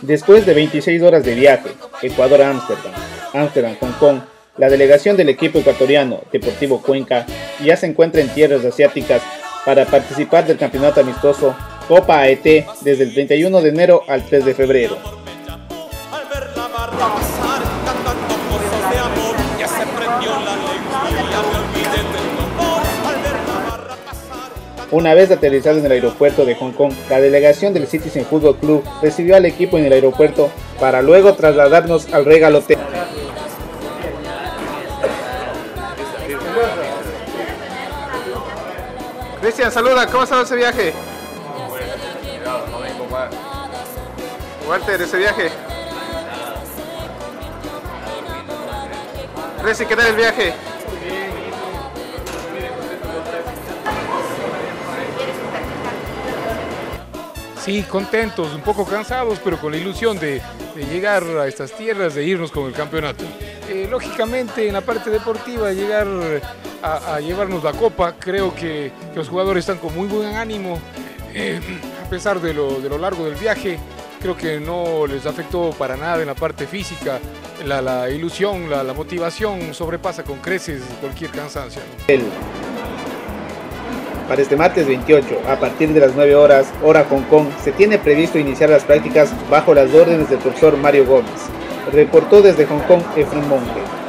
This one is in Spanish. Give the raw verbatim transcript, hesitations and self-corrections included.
Después de veintiséis horas de viaje, Ecuador a Ámsterdam, Ámsterdam, Hong Kong, la delegación del equipo ecuatoriano Deportivo Cuenca ya se encuentra en tierras asiáticas para participar del campeonato amistoso Copa A E T desde el treinta y uno de enero al tres de febrero. Una vez aterrizado en el aeropuerto de Hong Kong, la delegación del Citizen Football Club recibió al equipo en el aeropuerto para luego trasladarnos al Regal Hotel. Cristian, saluda, ¿cómo ha estado ese viaje? No vengo más. Walter, ese viaje. Reci, ¿qué tal el viaje? Sí, contentos, un poco cansados, pero con la ilusión de, de llegar a estas tierras, de irnos con el campeonato. Eh, lógicamente, en la parte deportiva, llegar a, a llevarnos la copa, creo que, que los jugadores están con muy buen ánimo, eh, a pesar de lo, de lo largo del viaje. Creo que no les afectó para nada en la parte física, la, la ilusión, la, la motivación sobrepasa con creces cualquier cansancio, ¿no? Para este martes veintiocho, a partir de las nueve horas, hora Hong Kong, se tiene previsto iniciar las prácticas bajo las órdenes del profesor Mario Gómez. Reportó desde Hong Kong Efraín Monge.